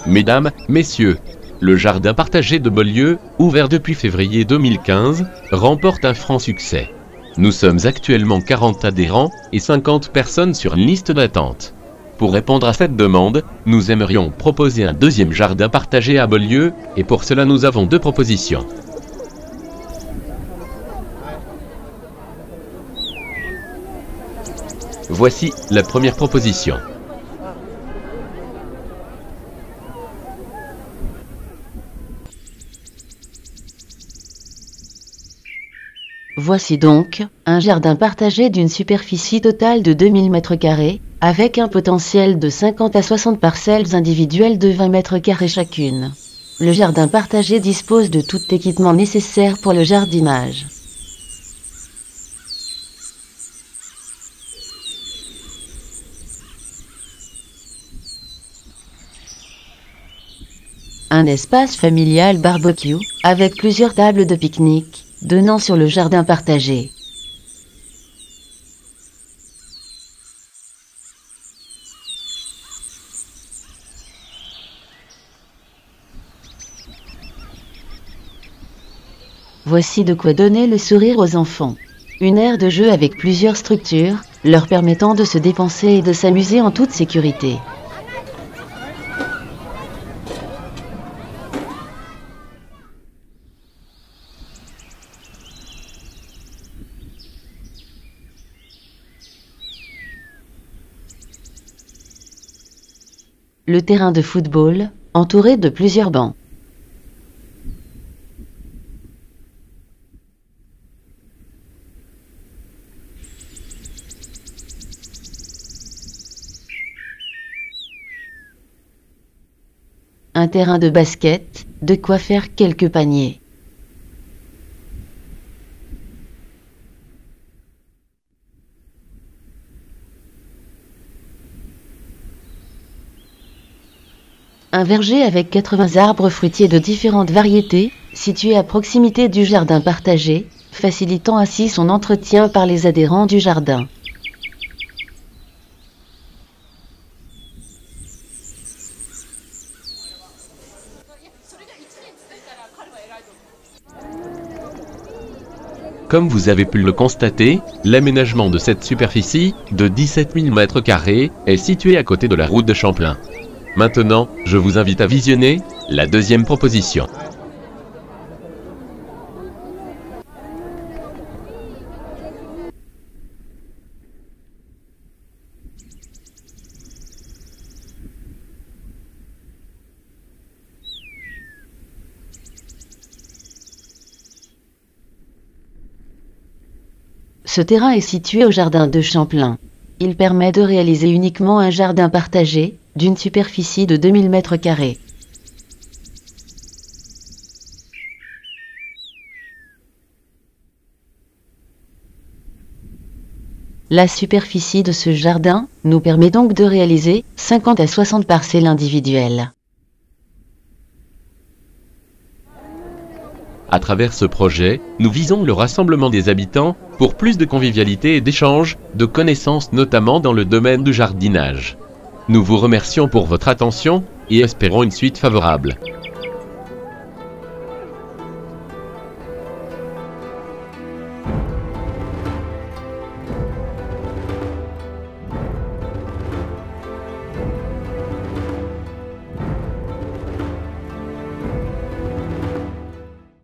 Mesdames, Messieurs, le jardin partagé de Beaulieu, ouvert depuis février 2015, remporte un franc succès. Nous sommes actuellement 40 adhérents et 50 personnes sur une liste d'attente. Pour répondre à cette demande, nous aimerions proposer un deuxième jardin partagé à Beaulieu, et pour cela nous avons deux propositions. Voici la première proposition. Voici donc un jardin partagé d'une superficie totale de 2000 m², avec un potentiel de 50 à 60 parcelles individuelles de 20 m² chacune. Le jardin partagé dispose de tout équipement nécessaire pour le jardinage. Un espace familial barbecue, avec plusieurs tables de pique-nique, donnant sur le jardin partagé. Voici de quoi donner le sourire aux enfants. Une aire de jeu avec plusieurs structures, leur permettant de se dépenser et de s'amuser en toute sécurité. Le terrain de football, entouré de plusieurs bancs. Un terrain de basket, de quoi faire quelques paniers. Un verger avec 80 arbres fruitiers de différentes variétés, situé à proximité du jardin partagé, facilitant ainsi son entretien par les adhérents du jardin. Comme vous avez pu le constater, l'aménagement de cette superficie, de 17 000 m², est situé à côté de la route de Champlain. Maintenant, je vous invite à visionner la deuxième proposition. Ce terrain est situé au jardin de Champlain. Il permet de réaliser uniquement un jardin partagé, d'une superficie de 2000 m². La superficie de ce jardin nous permet donc de réaliser 50 à 60 parcelles individuelles. À travers ce projet, nous visons le rassemblement des habitants pour plus de convivialité et d'échange, de connaissances notamment dans le domaine du jardinage. Nous vous remercions pour votre attention et espérons une suite favorable.